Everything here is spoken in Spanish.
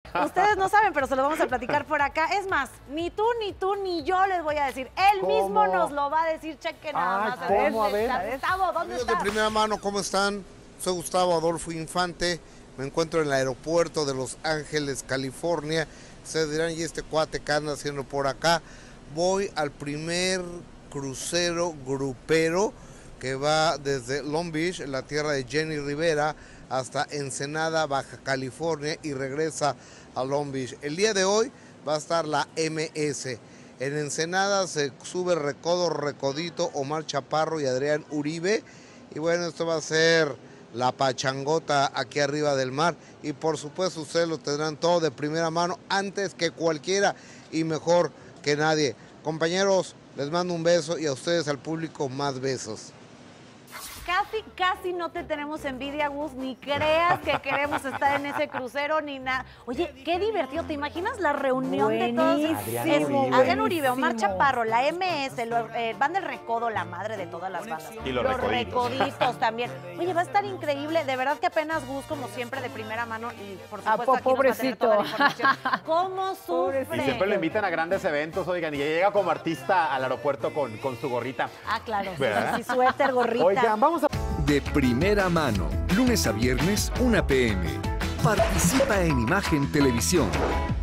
Ustedes no saben, pero se lo vamos a platicar por acá. Es más, ni tú, ni yo les voy a decir. Él mismo nos lo va a decir. Cheque nada más. ¿Cómo? A ver. Gustavo, ¿dónde Amigos estás? de primera mano, ¿cómo están? Soy Gustavo Adolfo Infante. Me encuentro en el aeropuerto de Los Ángeles, California. Ustedes dirán, ¿y este cuate que anda haciendo por acá? Voy al primer crucero grupero que va desde Long Beach, en la tierra de Jenny Rivera, hasta Ensenada, Baja California, y regresa a Long Beach. El día de hoy va a estar la MS. En Ensenada se sube Recodo, Recodito, Omar Chaparro y Adrián Uribe. Y bueno, esto va a ser la pachangota aquí arriba del mar. Y por supuesto ustedes lo tendrán todo de primera mano, antes que cualquiera y mejor que nadie. Compañeros, les mando un beso y a ustedes, al público, más besos. Casi no te tenemos envidia, Gus, ni creas que queremos estar en ese crucero ni nada. Oye, qué divertido, ¿te imaginas la reunión de todos? Adrián Uribe, Omar Chaparro, la MS, Banda El Recodo, la madre de todas las bandas. Y los recoditos también. Oye, va a estar increíble, de verdad que apenas Gus, como siempre, de primera mano, y por supuesto aquí nos va a tener toda la información. ¿Cómo sufre? Y siempre lo invitan a grandes eventos, oigan, y llega como artista al aeropuerto con su gorrita. Ah, claro, ¿verdad? sí, suéter, gorrita. Oigan, vamos a... De primera mano, lunes a viernes, 1 p.m. Participa en Imagen Televisión.